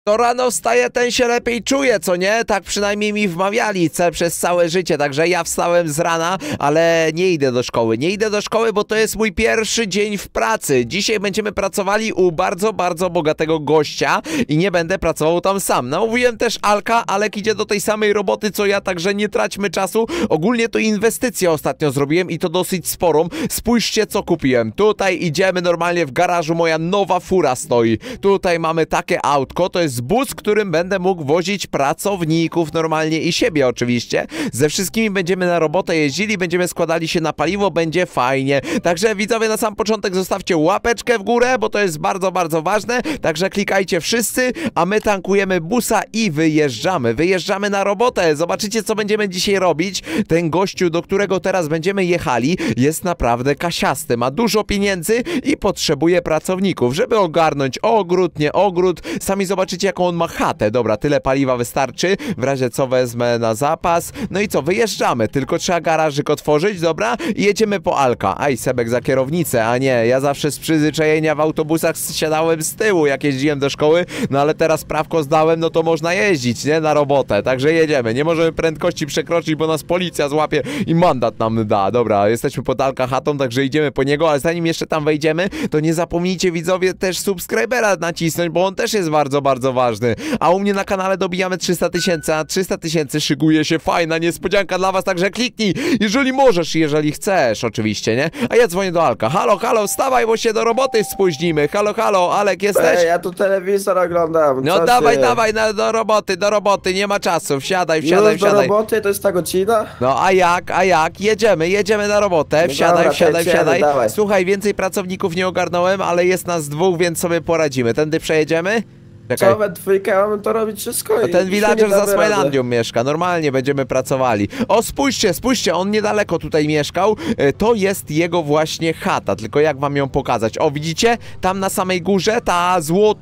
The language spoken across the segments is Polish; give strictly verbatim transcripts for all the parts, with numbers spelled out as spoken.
To rano wstaje, ten się lepiej czuje, co nie? Tak przynajmniej mi wmawiali ce, przez całe życie, także ja wstałem z rana, ale nie idę do szkoły. Nie idę do szkoły, bo to jest mój pierwszy dzień w pracy. Dzisiaj będziemy pracowali u bardzo, bardzo bogatego gościa i nie będę pracował tam sam. Namówiłem też Alka, Alek idzie do tej samej roboty co ja, także nie traćmy czasu. Ogólnie to inwestycję ostatnio zrobiłem i to dosyć sporą. Spójrzcie, co kupiłem. Tutaj idziemy normalnie w garażu, moja nowa fura stoi. Tutaj mamy takie autko, to jest bus, którym będę mógł wozić pracowników normalnie i siebie oczywiście. Ze wszystkimi będziemy na robotę jeździli, będziemy składali się na paliwo, będzie fajnie. Także widzowie, na sam początek zostawcie łapeczkę w górę, bo to jest bardzo, bardzo ważne. Także klikajcie wszyscy, a my tankujemy busa i wyjeżdżamy. Wyjeżdżamy na robotę. Zobaczycie, co będziemy dzisiaj robić. Ten gościu, do którego teraz będziemy jechali, jest naprawdę kasiasty. Ma dużo pieniędzy i potrzebuje pracowników, żeby ogarnąć ogród, nie ogród. Sami zobaczycie, jaką on ma chatę. Dobra, tyle paliwa wystarczy. W razie co wezmę na zapas. No i co, wyjeżdżamy. Tylko trzeba garażyk otworzyć, dobra? I jedziemy po Alka. Aj, Sebek za kierownicę, a nie. Ja zawsze z przyzwyczajenia w autobusach siadałem z tyłu, jak jeździłem do szkoły. No ale teraz prawko zdałem, no to można jeździć, nie? Na robotę. Także jedziemy. Nie możemy prędkości przekroczyć, bo nas policja złapie i mandat nam da. Dobra, jesteśmy pod Alka chatą, także idziemy po niego, ale zanim jeszcze tam wejdziemy, to nie zapomnijcie, widzowie, też subskrybera nacisnąć, bo on też jest bardzo, bardzo ważny. A u mnie na kanale dobijamy trzysta tysięcy, a trzysta tysięcy szykuje się fajna niespodzianka dla was, także kliknij, jeżeli możesz, jeżeli chcesz, oczywiście, nie? A ja dzwonię do Alka. Halo, halo, wstawaj, bo się do roboty spóźnimy. Halo, halo, Alek, jesteś? Ej, ja tu telewizor oglądam. No Co dawaj, ty? dawaj, no, do roboty, do roboty, nie ma czasu, wsiadaj, wsiadaj, Już do wsiadaj. roboty, to jest ta godzina? No a jak, a jak? Jedziemy, jedziemy na robotę, No wsiadaj, dobra, wsiadaj, jedziemy, wsiadaj. dawaj. Słuchaj, więcej pracowników nie ogarnąłem, ale jest nas dwóch, więc sobie poradzimy. Tędy przejedziemy? Czekaj. Co, we dwójkę mamy to robić wszystko? A i ten się villager nie za damy rady. Smilandią mieszka, normalnie będziemy pracowali. O, spójrzcie, spójrzcie, on niedaleko tutaj mieszkał. E, To jest jego właśnie chata, tylko jak wam ją pokazać? O, widzicie? Tam na samej górze ta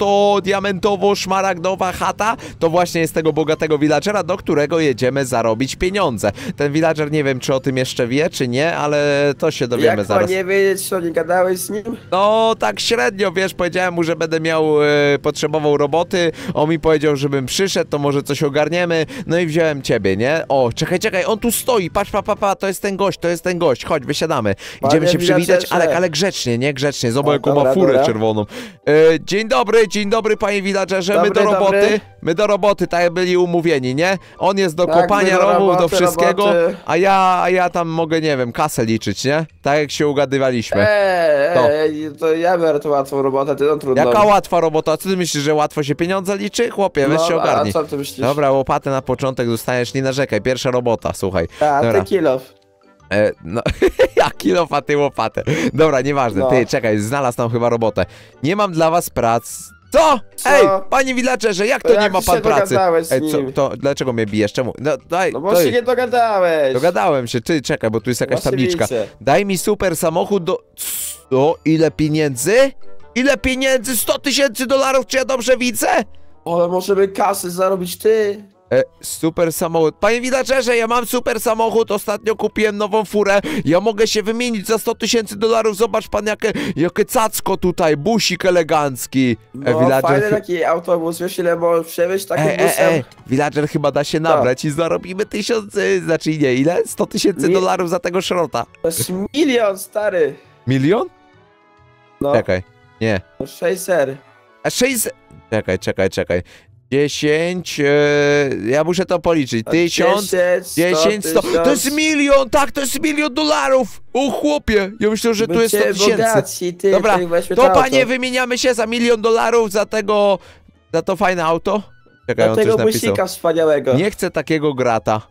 złoto-diamentowo-szmaragdowa chata, to właśnie jest tego bogatego villagera, do którego jedziemy zarobić pieniądze. Ten villager nie wiem, czy o tym jeszcze wie, czy nie, ale to się dowiemy Jak zaraz. ma nie wiedzieć, co nie gadałeś z nim? No, tak średnio, wiesz, powiedziałem mu, że będę miał, e, potrzebował roboty, on mi powiedział, żebym przyszedł, to może coś ogarniemy, no i wziąłem ciebie, nie? O, czekaj, czekaj, on tu stoi, patrz, pa, pa, pa, to jest ten gość, to jest ten gość, chodź, wysiadamy. Idziemy Panie się przywitać, villagerze. ale, ale grzecznie, nie? Grzecznie, zobacz, O, jaką ma dobra, furę dobra. czerwoną. E, dzień dobry, dzień dobry, panie villagerze, my Dobry, do roboty, dobry. my do roboty, tak jak byli umówieni, nie? On jest do Tak, kopania my do rowów, do roboty, wszystkiego, roboty. a ja, a ja tam mogę, nie wiem, kasę liczyć, nie? Tak jak się ugadywaliśmy. Eee, To. ej, to ja biorę tą łatwą robotę, ty no trudno. Jaka łatwa robota, co ty myślisz, że łatwo się pieniądze liczy? Chłopie, weź No, się a ogarnij. co ty myślisz? Dobra, łopatę na początek dostaniesz, nie narzekaj, pierwsza robota, słuchaj. A, Dobra. ty kilof. E, no, ja kilofa, ty łopatę. Dobra, nieważne, No. ty, czekaj, znalazł tam chyba robotę. Nie mam dla was prac. Co? Co? Ej, panie villagerze, jak to, To nie jak ma ty pan się pracy? dogadałeś z Ej, co, nim? to dlaczego mnie bijesz? Czemu? No, daj, No bo daj. się nie dogadałeś. Dogadałem się, ty, czekaj, bo tu jest jakaś Właśnie tabliczka. widzę. Daj mi super samochód do... Co? Ile pieniędzy? Ile pieniędzy? sto tysięcy dolarów, czy ja dobrze widzę? Ale możemy kasy zarobić ty. E, super samochód. Panie villagerze, ja mam super samochód, ostatnio kupiłem nową furę, ja mogę się wymienić za sto tysięcy dolarów, zobacz pan jakie, jakie cacko tutaj, busik elegancki. E, No, villager, fajny chy- taki autobus, wiesz ile możesz przewieźć takim e, e, busem? e, villager chyba da się nabrać i zarobimy tysiąc, y, znaczy nie, ile? sto tysięcy Mi- dolarów za tego szrota. To jest milion, stary. Milion? No, Czekaj, nie. sześćset. A sześćset... Czekaj, czekaj, czekaj. dziesięć, e, ja muszę to policzyć, tysiąc... dziesięć, sto, to jest milion, tak, to jest milion dolarów! O chłopie, ja myślę, że tu jest sto tysięcy. Bogaci, ty, Dobra, ty weźmy to auto. panie, wymieniamy się za milion dolarów za tego, za to fajne auto. Czekaj, Dla on coś tego napisał. busika wspaniałego. Nie chcę takiego grata.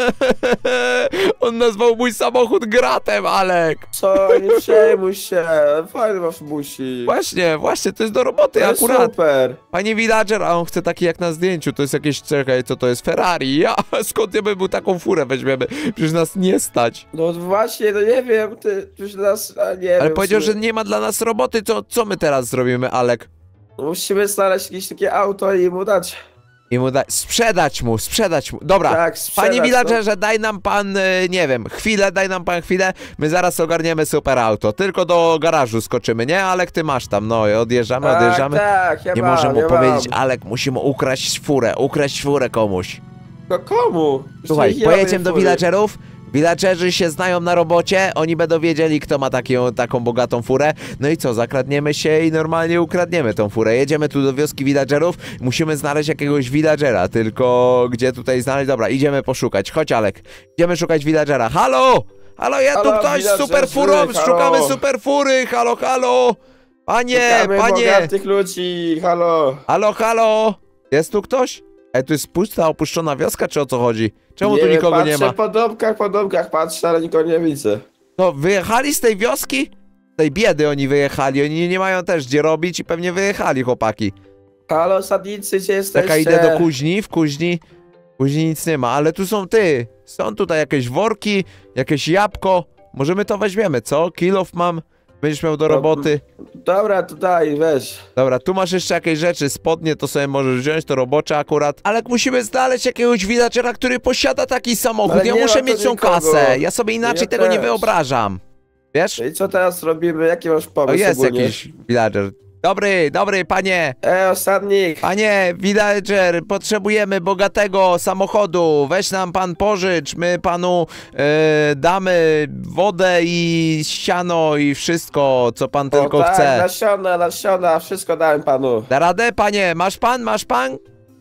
On nazwał mój samochód gratem, Alek. Co, nie przejmuj się, fajny masz busik. Właśnie, właśnie, to jest do roboty To jest akurat. super. Panie villager, a on chce taki jak na zdjęciu, to jest jakieś, czekaj, co to jest, Ferrari. Ja, skąd ja bym był taką furę weźmiemy? Przecież nas nie stać. No właśnie, no nie wiem, ty, już nas, a nie Ale wiem. powiedział, w że sumie. nie ma dla nas roboty, co, co my teraz zrobimy, Alek? Musimy znaleźć jakieś takie auto i mu dać. I mu da... Sprzedać mu, sprzedać mu. Dobra, Tak, sprzedać, panie no. villagerze, daj nam pan, y, nie wiem, chwilę, daj nam pan chwilę. My zaraz ogarniemy super auto. Tylko do garażu skoczymy, nie? Alek, ty masz tam, no i odjeżdżamy, Tak, odjeżdżamy. tak, ja Nie mam, może mu ja powiedzieć, mam. Alek, musimy ukraść furę, ukraść furę komuś. No komu? Słuchaj, Przecież ja mam pojedziemy do fury. villagerów. Villagerzy się znają na robocie, oni będą wiedzieli, kto ma taką, taką bogatą furę. No i co, zakradniemy się i normalnie ukradniemy tą furę. Jedziemy tu do wioski villagerów, musimy znaleźć jakiegoś villagera, tylko gdzie tutaj znaleźć? Dobra, idziemy poszukać. Chodź, Alek, idziemy szukać villagera. Halo! Halo, ja tu Halo, ktoś z villagerzy, super furą, halo. szukamy super fury, halo, halo! Panie, Szukamy panie! bogatych ludzi, halo. Halo, halo! Jest tu ktoś? Ej, tu jest pusta, opuszczona wioska, czy o co chodzi? Czemu nie tu wiem, nikogo patrzę nie ma? po domkach, po domkach patrzę, ale nikogo nie widzę. No, wyjechali z tej wioski? Z tej biedy oni wyjechali, oni nie mają też gdzie robić i pewnie wyjechali, chłopaki. Halo, sadnicy, gdzie jesteście? Czekaj, idę do kuźni, w kuźni, w kuźni nic nie ma, ale tu są ty. Są tutaj jakieś worki, jakieś jabłko, może my to weźmiemy, co? Kilof mam, będziesz miał do No, roboty. Dobra, to daj, weź. Dobra, tu masz jeszcze jakieś rzeczy, spodnie to sobie możesz wziąć, to robocze akurat. Ale musimy znaleźć jakiegoś villagera, który posiada taki samochód. Ale Ja nie muszę ma tu mieć tą nikogo. kasę. Ja sobie inaczej Ja tego nie też. wyobrażam. Wiesz? I co teraz robimy? Jaki masz O, pomysł jest ogólnie? jakiś villager. Dobry, dobry, panie. E, ostatnik. Panie, villager, potrzebujemy bogatego samochodu. Weź nam pan pożycz, my panu e, damy wodę i siano i wszystko, co pan tylko o, tak, chce. nasiona, nasiona, wszystko dałem panu. Da radę, panie? Masz pan, masz pan?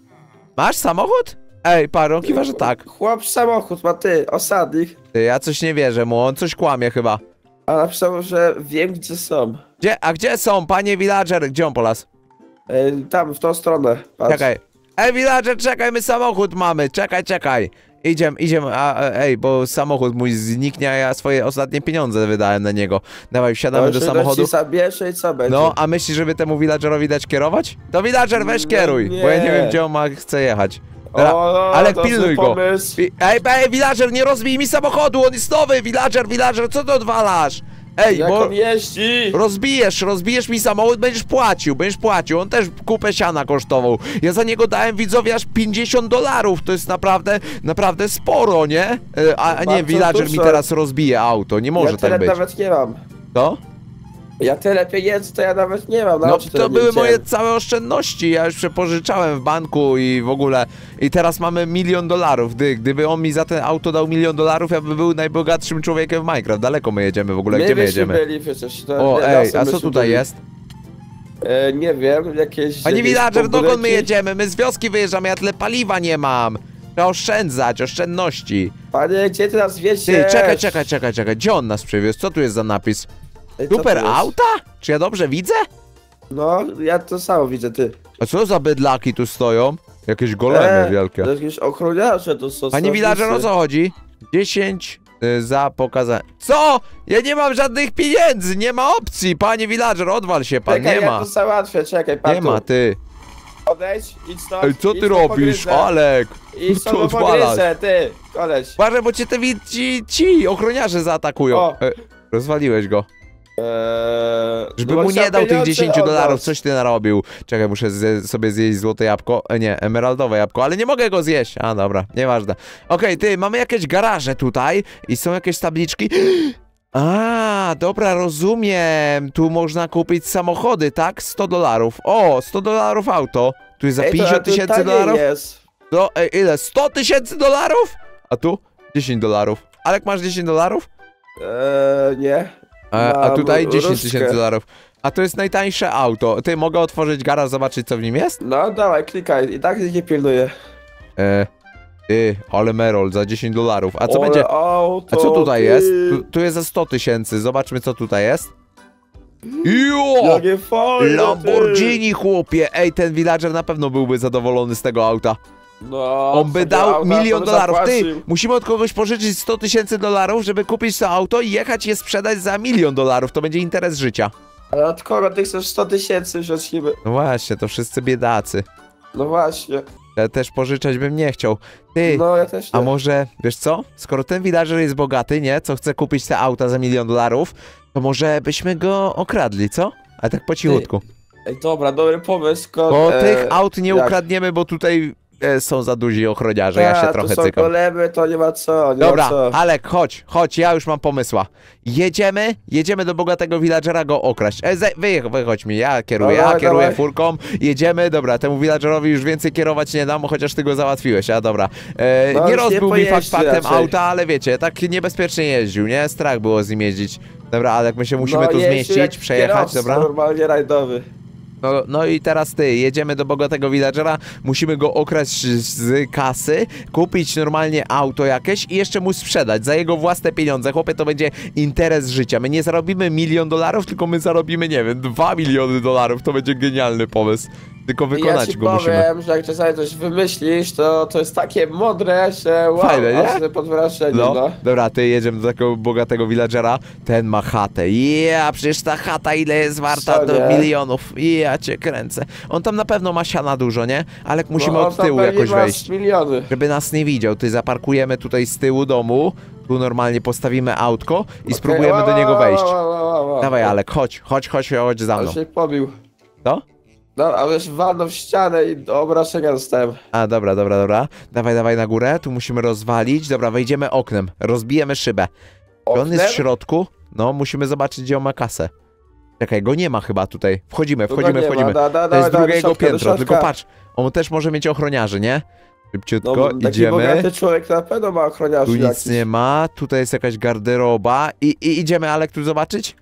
Masz samochód? Ej, pan, on kiwa, że tak. Chłop samochód ma ty, osadnik. Ty, ja coś nie wierzę mu, on coś kłamie chyba. A napisał, że wiem gdzie są. Gdzie, a gdzie są, panie villager? Gdzie on polas? E, tam, w tą stronę. Patrz. Czekaj. Ej, villager, czekaj, my samochód mamy, czekaj, czekaj. Idziemy, idziemy, a, a, ej, bo samochód mój zniknie, a ja swoje ostatnie pieniądze wydałem na niego. Dawaj, wsiadamy do Dobrze, samochodu. ci zabierze i co będzie? No, a myślisz, żeby temu villagerowi dać kierować? To villager, weź No kieruj, nie. bo ja nie wiem, gdzie on ma, chce jechać. Dobra, O, no, ale to pilnuj zły go. pomysł. Pi- Ej, ej, villager, nie rozbij mi samochodu, on jest nowy, villager, villager, co ty odwalasz? Ej, Jak bo on jeździ? rozbijesz, rozbijesz mi samochód, będziesz płacił, będziesz płacił, on też kupę siana kosztował. Ja za niego dałem widzowie aż pięćdziesiąt dolarów, to jest naprawdę, naprawdę sporo, nie? E, A, a nie, Bardzo villager mi dużo. teraz rozbije auto, nie może Ja tak tyle być. nawet nie mam. To? Ja tyle pieniędzy to ja nawet nie mam. Na No oczy tyle to nie były widziałem. moje całe oszczędności, ja już przepożyczałem w banku i w ogóle. I teraz mamy milion dolarów. Gdy, gdyby on mi za ten auto dał milion dolarów, ja bym był najbogatszym człowiekiem w Minecraft. Daleko my jedziemy w ogóle, My gdzie my byśmy jedziemy? byli przecież. To O, nie- ej, lasem a co byśmy tutaj byli. jest? E, nie wiem, jakieś... Panie jakieś villager, dokąd my pobudeki? jedziemy? My z wioski wyjeżdżamy, ja tyle paliwa nie mam. Trzeba oszczędzać, oszczędności. Panie, gdzie ty nas wiecie? Ty, czekaj, czekaj, czekaj, czekaj, gdzie on nas przywiózł? Co tu jest za napis? Ej, co Super to jest? auta? Czy ja dobrze widzę? No, ja to samo widzę, ty. A co za bydlaki tu stoją? Jakieś golemy E, wielkie. To jakieś ochroniarze to są. Panie villager, o co chodzi? dziesięć y, za pokazanie. Co? Ja nie mam żadnych pieniędzy, nie ma opcji. Panie villager, odwal się pan, Czekaj, nie ja ma. to załatwię, czekaj, pan Nie tu. ma, ty. Odejdź, idź stąd. Ej, co idź ty po robisz, pogryzę. Alek? Idź Co stąd po odwalasz? pogryzę, ty, koleś. Uważaj, bo cię te wi- ci, ci ochroniarze zaatakują. O. E, rozwaliłeś go. Eee, Żeby no mu bo nie chciał dał tych pieniądze dziesięć oddać. dolarów, coś ty narobił. Czekaj, muszę zje sobie zjeść złote jabłko. E, nie, emeraldowe jabłko, ale nie mogę go zjeść. A, dobra, nieważne. Okej, ty, mamy jakieś garaże tutaj i są jakieś tabliczki. A, dobra, rozumiem. Tu można kupić samochody, tak? sto dolarów. O, sto dolarów auto. Tu jest za Ej, to- pięćdziesiąt to tysięcy taniej dolarów. jest. No, ej, ile? sto tysięcy dolarów? A tu? dziesięć dolarów. Alek, masz dziesięć dolarów? Eee, nie. A, a Mam tutaj dziesięć tysięcy różdżkę. dolarów. A to jest najtańsze auto. Ty, mogę otworzyć garaż, zobaczyć co w nim jest? No dawaj, klikaj, i tak nie pilnuję. E, ty, ale Merol za dziesięć dolarów. A co Ole, będzie? Auto, A co tutaj ty. jest? Tu, tu jest za sto tysięcy. Zobaczmy co tutaj jest. Jo! Jakie fajne, Lamborghini, chłopie! Ej, ten villager na pewno byłby zadowolony z tego auta. Ty. No, On by takie dał auta, milion to by dolarów. Ty, zapłacił. musimy od kogoś pożyczyć sto tysięcy dolarów, żeby kupić to auto i jechać je sprzedać za milion dolarów. To będzie interes życia. Ale od kogo ty chcesz sto tysięcy wziąć niby? No właśnie, to wszyscy biedacy. No właśnie. Ja też pożyczać bym nie chciał. Ty, No ja też nie. a może, wiesz co? Skoro ten villager jest bogaty, nie? Co chce kupić te auta za milion dolarów, to może byśmy go okradli, co? A tak po cichutku. Ej, dobra, dobry pomysł, ko- Bo e, tych aut nie jak? ukradniemy, bo tutaj e, są za duzi ochroniarze, ja się A, trochę tu są cykam. golemy, to nie ma co, nie Dobra, ma co. Alek, chodź, chodź, ja już mam pomysła. Jedziemy, jedziemy do bogatego villagera go okraść. E, ze, wy, wychodź mi, ja kieruję, No, ja dawaj, kieruję dawaj. furką, jedziemy, dobra, temu villagerowi już więcej kierować nie dam, chociaż ty go załatwiłeś, a dobra. E, No, nie już nie rozbił mi fakt pojeździ faktem raczej. auta, ale wiecie, tak niebezpiecznie jeździł, nie? Strach było z nim jeździć. Dobra, Alek, my się musimy no, tu jeździł zmieścić, jak przejechać, kierowca, dobra? normalnie rajdowy. No, no i teraz ty, jedziemy do bogatego villagera, musimy go okraść z kasy, kupić normalnie auto jakieś i jeszcze mu sprzedać za jego własne pieniądze. Chłopie, to będzie interes życia. My nie zarobimy milion dolarów, tylko my zarobimy, nie wiem, dwa miliony dolarów. To będzie genialny pomysł. Tylko I wykonać ja ci go powiem, musimy. że jak czasami coś wymyślisz, to to jest takie mądre, że wow, Fajne, nie? aż pod wrażeniem, No, no. dobra, ty jedziemy do takiego bogatego villagera, ten ma chatę. Ja, przecież ta chata ile jest warta Co do nie? milionów. Ja cię kręcę. On tam na pewno ma siana dużo, nie? Ale musimy no, od tam tyłu pewnie jakoś masz wejść. miliony. Żeby nas nie widział, ty zaparkujemy tutaj z tyłu domu, tu normalnie postawimy autko i Okej, spróbujemy ła, do ła, niego ła, wejść. ła, ła, ła, ła. Dawaj, Alek, chodź, chodź, chodź, chodź za On mną. się pobił. To? No, a już walnął w ścianę i do obrażenia dostałem. A, dobra, dobra, dobra. Dawaj, dawaj na górę, tu musimy rozwalić. Dobra, wejdziemy oknem, rozbijemy szybę. Czy on jest w Oknem? środku? No, musimy zobaczyć, gdzie on ma kasę. Czekaj, go nie ma chyba tutaj. Wchodzimy, Tu wchodzimy, go nie wchodzimy. ma. Da, da, To jest da, drugie do jego środka, do piętro, środka. tylko patrz, on też może mieć ochroniarzy, nie? Szybciutko, No, taki idziemy. bogaty człowiek na pewno ma ochroniarzy Tu nic jakiś. nie ma, tutaj jest jakaś garderoba i, i idziemy, Alek, tu zobaczyć?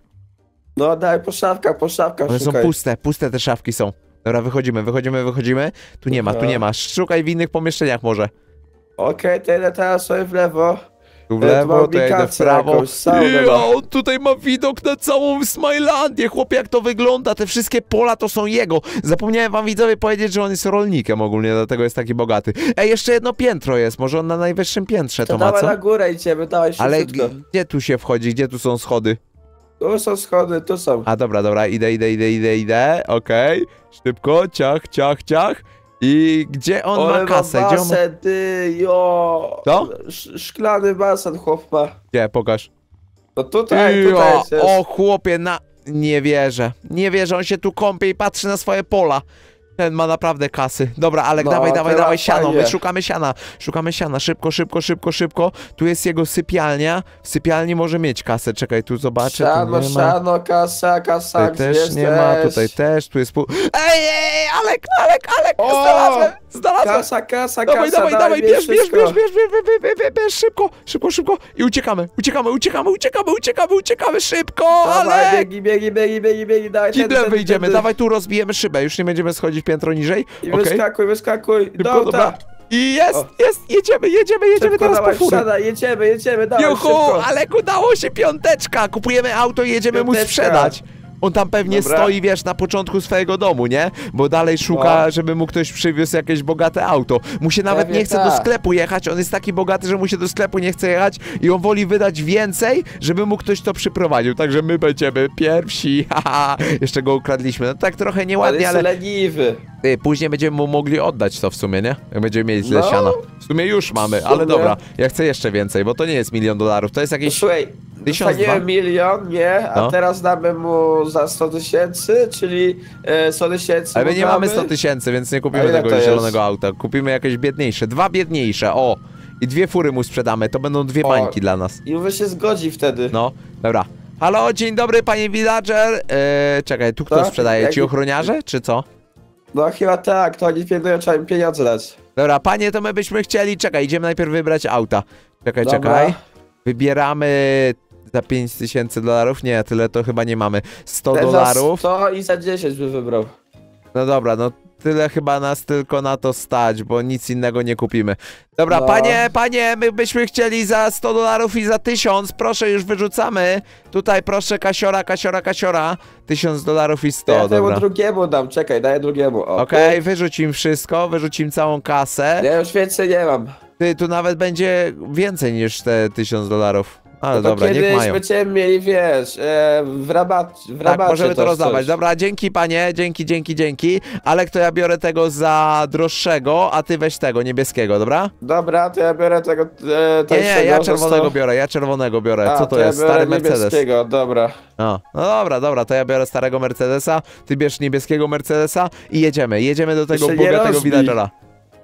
No daj po szafkach, po szafkach One są szukaj. puste, puste te szafki są. Dobra, wychodzimy, wychodzimy, wychodzimy. Tu nie ma, tu Aha. nie ma. Szukaj w innych pomieszczeniach może. Okej, to idę teraz sobie w lewo. Tu w Ja tu lewo, mam to ja idę w ubikację prawo. jakąś, saunę Ja, mam. on tutaj ma widok na całą Smilandię. Chłopie, jak to wygląda? Te wszystkie pola to są jego. Zapomniałem wam, widzowie, powiedzieć, że on jest rolnikiem ogólnie, dlatego jest taki bogaty. Ej, jeszcze jedno piętro jest, może on na najwyższym piętrze to, To ma, dawaj co? na górę idziemy, dawaj Ale szybciutko. g- gdzie tu się wchodzi? Gdzie tu są schody? Tu są schody, tu są. A dobra, dobra, idę, idę, idę, idę, idę, okej. Szybko, ciach, ciach, ciach. I gdzie on Ale ma kasę? Gdzie on ma... basen, ty, jo. Co? Sz szklany basen, chłop ma. Gdzie, pokaż. No tutaj, Jo, tutaj jest. o chłopie, na... Nie wierzę. Nie wierzę, on się tu kąpie i patrzy na swoje pola. Ten ma naprawdę kasy. Dobra, Alek, No, dawaj, dawaj, teraz dawaj siano. fajnie. My szukamy siana. Szukamy siana. Szybko, szybko, szybko, szybko. Tu jest jego sypialnia. W sypialni może mieć kasę. Czekaj, tu zobaczę. Tu Siano, nie ma. siano, kasa, kasa, Tutaj gdzie też nie ma, jesteś? tutaj też, tu jest pół... Ej, ej, Alek, Alek, Alek, O! znalazłem, znalazłem. Kasa, kasa, Dawaj, kasa, dawaj, dawaj, bierz bierz, bierz, wszystko. bierz, bierz, bierz, bierz, bierz, bierz, bierz, szybko, szybko, szybko i uciekamy, uciekamy, uciekamy, uciekamy, uciekamy, uciekamy, szybko, Dawaj, ale... biegnij, biegnij, biegnij, biegnij, biegnij, dawaj, tędy, Kiblem tędy, wyjdziemy, tędy. dawaj tu rozbijemy szybę, już nie będziemy schodzić piętro niżej, I okej, wyskakuj, wyskakuj, do szybko, auta. dobra, i jest, O. jest, jedziemy, jedziemy, jedziemy Szybko, teraz po dawaj, furę. wsiadaj, jedziemy, jedziemy, dawaj, Juhu, szybko. ale udało się, piąteczka, kupujemy auto i jedziemy mu Piąteczka. sprzedać. On tam pewnie Dobra. stoi, wiesz, na początku swojego domu, nie? Bo dalej szuka, No. żeby mu ktoś przywiózł jakieś bogate auto. Mu się nawet Pewnie nie chce do tak. sklepu jechać, on jest taki bogaty, że mu się do sklepu nie chce jechać i on woli wydać więcej, żeby mu ktoś to przyprowadził. Także my będziemy pierwsi, haha. Jeszcze go ukradliśmy. No tak trochę Ale nieładnie, jest ale leniwy. ty, później będziemy mu mogli oddać to w sumie, nie? Jak będziemy mieli tyle No. siana. W sumie już mamy, W ale sumie. dobra. Ja chcę jeszcze więcej, bo to nie jest milion dolarów, to jest jakieś... Słuchaj, Tysiąc dostaniemy dwa? milion, nie? A No. teraz damy mu za sto tysięcy, czyli e, sto tysięcy Ale my mu nie mamy damy. sto tysięcy, więc nie A kupimy ile tego to jest? zielonego auta. Kupimy jakieś biedniejsze. Dwa biedniejsze, o! I dwie fury mu sprzedamy, to będą dwie O. bańki dla nas. I mówię, się zgodzi wtedy. No, dobra. Halo, dzień dobry, panie villager. Eee, czekaj, tu kto Tak? sprzedaje? Ci Jaki- ochroniarze, czy co? No chyba tak, to oni pilnują, trzeba im pieniądze dać. Dobra, panie, to my byśmy chcieli... Czekaj, idziemy najpierw wybrać auta. Czekaj, Dobra. czekaj. Wybieramy... Za pięć tysięcy dolarów? Nie, tyle to chyba nie mamy. sto Ten dolarów. Za sto i za dziesięć by wybrał. No dobra, no tyle chyba nas tylko na to stać, bo nic innego nie kupimy. Dobra, No. panie, panie, my byśmy chcieli za sto dolarów i za tysiąc, proszę, już wyrzucamy. Tutaj proszę, kasiora, kasiora, kasiora. tysiąc dolarów i sto, ja temu dobra. drugiemu dam, czekaj, daję drugiemu. O, Okej, ty. wyrzuć im wszystko, wyrzuć im całą kasę. Ja już więcej nie mam. Ty, tu nawet będzie więcej niż te tysiąc dolarów. Ale No to dobra, niech kiedyś mają. będziemy mieli, wiesz, e, w rabat, w Tak, rabacie możemy to coś, rozdawać. coś. Dobra, dzięki panie, dzięki, dzięki, dzięki. Ale kto ja biorę tego za droższego, a ty weź tego niebieskiego, dobra? Dobra, to ja biorę tego e, Nie, tańszego nie, ja za czerwonego sto. biorę, ja czerwonego biorę. A, Co to ja jest? biorę Stary Mercedes. niebieskiego, dobra. O, no dobra, dobra, to ja biorę starego Mercedesa, ty bierz niebieskiego Mercedesa i jedziemy, jedziemy do tego się nie bogatego rozbij. villagera.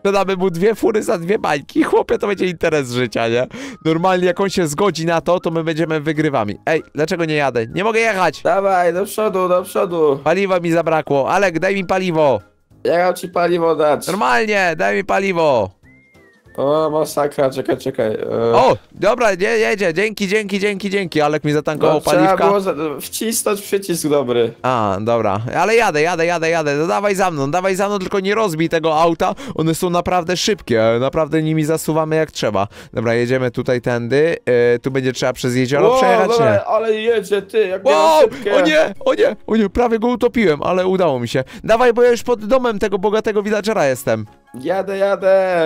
sprzedamy mu dwie fury za dwie bańki. Chłopie, to będzie interes życia, nie? Normalnie jak on się zgodzi na to, to my będziemy wygrywami. Ej, dlaczego nie jadę? Nie mogę jechać. Dawaj, do przodu, do przodu. Paliwa mi zabrakło. Alek, daj mi paliwo. Ja mam ci paliwo dać. Normalnie, daj mi paliwo. O, masakra, czekaj, czekaj. E... O, dobra, nie, jedzie. Dzięki, dzięki, dzięki, dzięki. Alek mi zatankował no, trzeba paliwka. było za- wcisnąć przycisk dobry. A, dobra, ale jadę, jadę, jadę, jadę, no dawaj za mną, dawaj za mną, tylko nie rozbij tego auta, one są naprawdę szybkie, naprawdę nimi zasuwamy jak trzeba. Dobra, jedziemy tutaj tędy, e, tu będzie trzeba przez jezioro Wow, przejechać, dobra, nie? ale jedzie, ty, jak Wow, miałem szybkie. o nie, o nie, o nie, prawie go utopiłem, ale udało mi się. Dawaj, bo ja już pod domem tego bogatego villagera jestem. Jadę, jadę.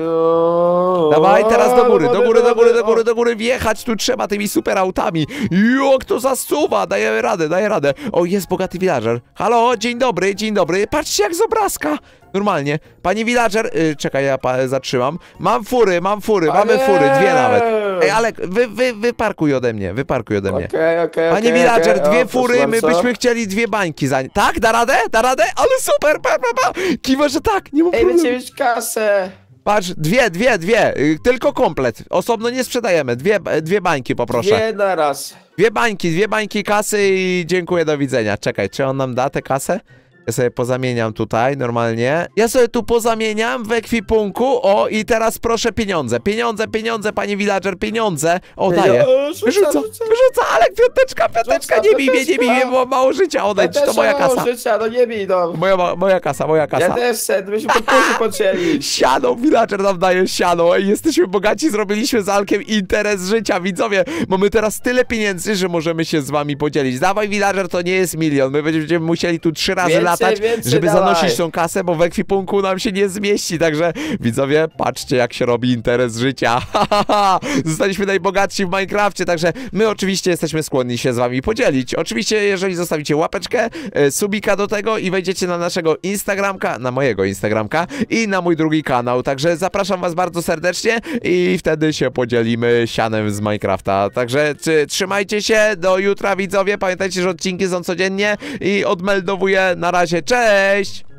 Jo. Dawaj, teraz do góry, do wody, góry, do góry, wody, do góry, do góry, wjechać tu trzeba tymi super autami. Jak to zasuwa, daję radę, daję radę. O, jest bogaty villager. Halo, dzień dobry, dzień dobry, patrzcie jak z obrazka. Normalnie, panie villager, yy, czekaj, ja pa, zatrzymam. Mam fury, mam fury, A mamy nie. fury, dwie nawet. Ej, Alek, wy, wy, wyparkuj ode mnie, wyparkuj ode mnie. Okej, okej, Panie okej, villager, okej. dwie O, fury, proszę my bardzo. byśmy chcieli dwie bańki za nie. Tak, da radę, da radę, ale super, pa, pa, pa. Kiwa, że tak, nie ma Ej, problemu. będziecie mieć kasę. Patrz, dwie, dwie, dwie, y, tylko komplet. Osobno nie sprzedajemy. Dwie, dwie bańki poproszę. Dwie na raz. Dwie bańki, dwie bańki kasy i dziękuję, do widzenia. Czekaj, czy on nam da tę kasę? Ja sobie pozamieniam tutaj normalnie. Ja sobie tu pozamieniam w ekwipunku. O, i teraz proszę pieniądze. Pieniądze, pieniądze, panie villager, pieniądze. O, daję. O, rzuca, Wyrzuca, rzuca. wyrzuca, Alek, piąteczka, piąteczka, Rzuca, nie bij mnie, nie bij mnie, piąteczka. bo mało życia, odejdź, Ja to też moja mam mało kasa. życia, no nie bij, no. Moja, moja kasa, moja kasa. Ja też chcę, byśmy podróży poczęli. Siano, villager nam daje siano. Ej, jesteśmy bogaci, zrobiliśmy z Alkiem interes życia, widzowie. Mamy teraz tyle pieniędzy, że możemy się z wami podzielić. Dawaj, villager, to nie jest milion. My będziemy musieli tu trzy razy Więcej, latać, więcej żeby dawaj. zanosić tą kasę, bo w ekwipunku nam się nie zmieści. Także, widzowie, patrzcie, jak się robi interes życia. Zostaliśmy najbogatsi w Minecrafcie, także my oczywiście jesteśmy skłonni się z wami podzielić. Oczywiście, jeżeli zostawicie łapeczkę, e, subika do tego i wejdziecie na naszego Instagramka, na mojego Instagramka i na mój drugi kanał. Także zapraszam was bardzo serdecznie i wtedy się podzielimy sianem z Minecrafta. Także czy, trzymajcie się, do jutra, widzowie. Pamiętajcie, że odcinki są codziennie i odmeldowuję. Na razie, cześć!